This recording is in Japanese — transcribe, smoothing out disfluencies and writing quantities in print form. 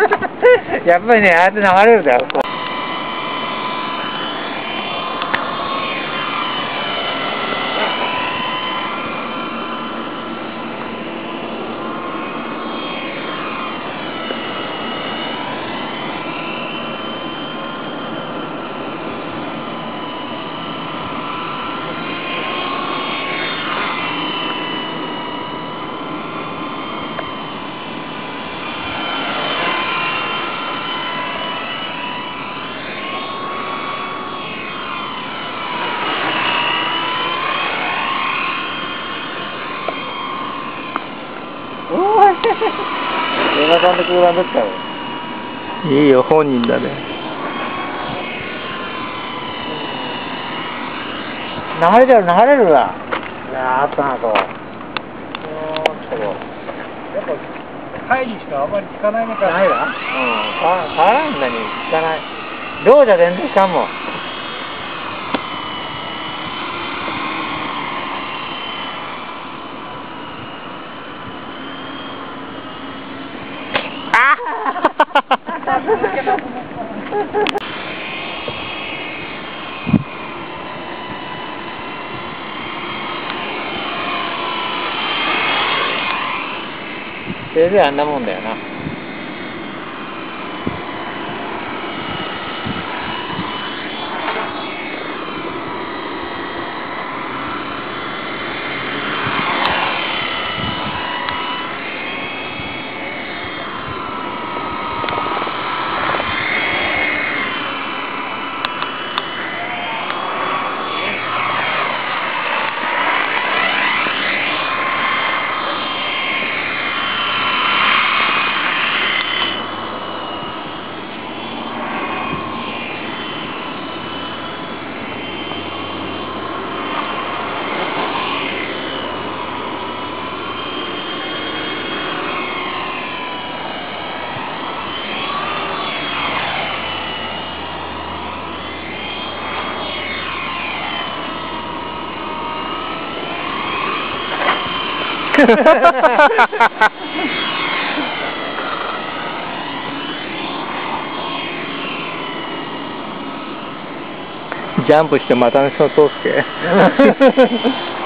やっぱりね、ああやって流れるだよ。映画館で空欄ですから。 いいよ、本人だね。 流れてる、流れるわ。いやあったなと。やっぱ、会にしかあまり聞かないのか。ないな。うん。変わらんだに聞かない。量じゃ全然聞かんもん。せいぜいあんなもんだよな。 ジャンプしてまたの人を通すけ